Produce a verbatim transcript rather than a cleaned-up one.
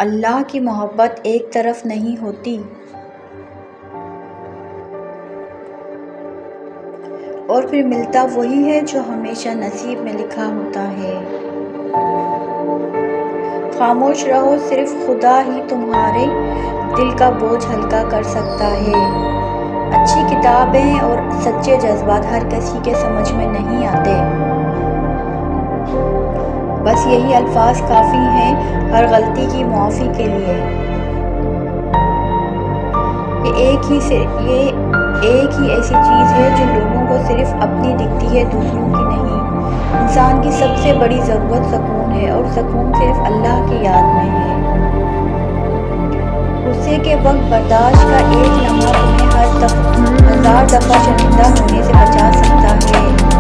अल्लाह की मोहब्बत एक तरफ नहीं होती और फिर मिलता वही है जो हमेशा नसीब में लिखा होता है। खामोश रहो, सिर्फ खुदा ही तुम्हारे दिल का बोझ हल्का कर सकता है। अच्छी किताबें और सच्चे जज्बात हर किसी के समझ में नहीं आते। बस यही अल्फाज काफ़ी हैं हर गलती की मुआफ़ी के लिए। ये एक ही से ये एक ही ऐसी चीज़ है जो लोगों को सिर्फ अपनी दिखती है, दूसरों की नहीं। इंसान की सबसे बड़ी ज़रूरत सुकून है और सुकून सिर्फ अल्लाह की याद में है। गुस्से के वक्त बर्दाश्त का एक लम्हा तुम्हें हर दफ हजार दफ़ा शर्मिंदा होने से बचा सकता है।